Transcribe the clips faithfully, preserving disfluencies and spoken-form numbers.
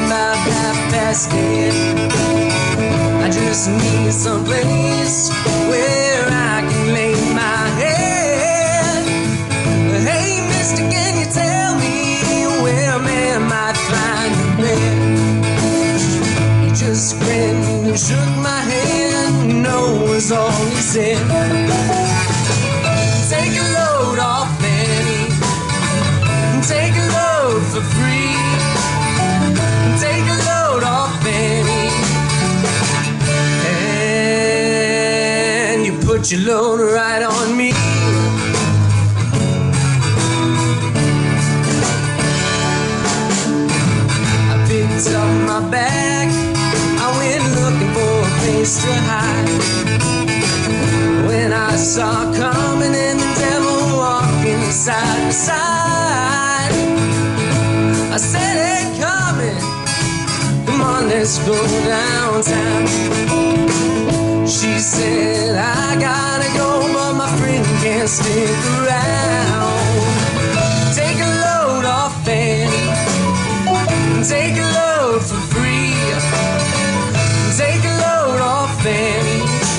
about half past ten. I just need some place where I can lay my head. Hey, mister, can you tell me where man might find a bed? He just grinned and shook my hand. No was all he said. Take a load off Fanny. Take a load for free. Take a load off Fanny. And you put your load right on me. I picked up my bag. I went looking for a place to hide. When I saw coming and the devil walking side by side, I said, hey, coming, come on, let's go downtown. She said, I gotta go, but my friend can't stick around. Take a load off Fanny. Take a load for free. Take a load off Fanny.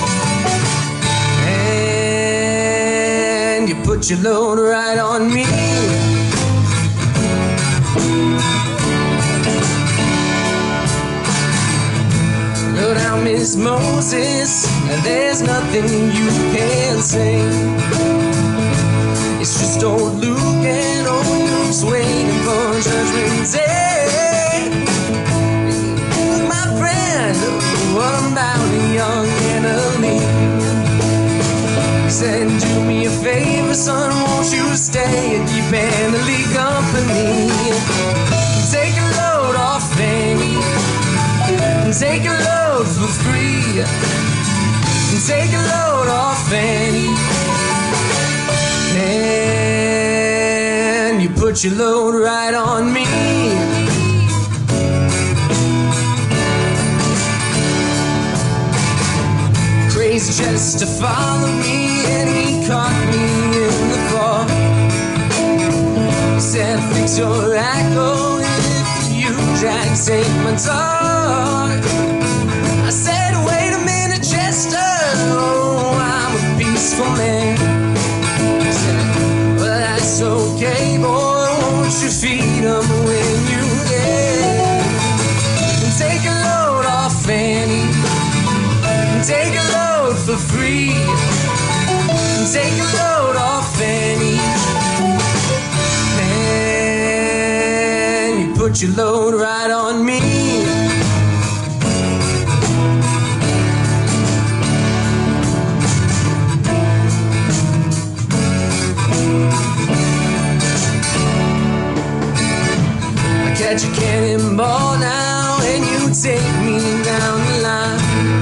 And you put your load right on me. Go down, Miss Moses, and there's nothing you can say. It's just old Luke, and old Luke's waiting for Judgment Day. My friend, what about a young enemy? He said, do me a favor, son, won't you stay and keep Annalie company? Take a load off Fanny. Take a load for free. Take a load off Fanny. And you put your load right on me. Crazy just to follow me, and he caught me in the fall. He said, fix your echo if you try to take my talk. I said, wait a minute, Chester, oh, I'm a peaceful man. He said, well, that's okay, boy, won't you feed them when you get? Take a load off Fanny. Take a load for free. Take a load off Fanny. And you put your load right on me. I catch a cannonball now, and you take me down the line.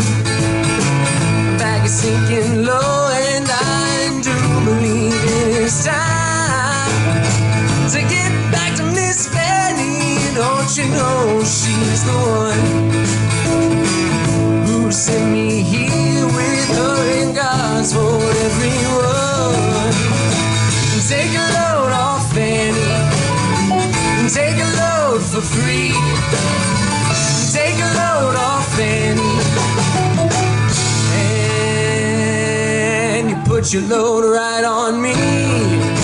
Sinking low, and I do believe it's time to get back to Miss Fanny. Don't you know she's the one who sent me here with her and God's for everyone. Take a load off Fanny. Take a load for free. Take a load off Fanny. Put your load right on me.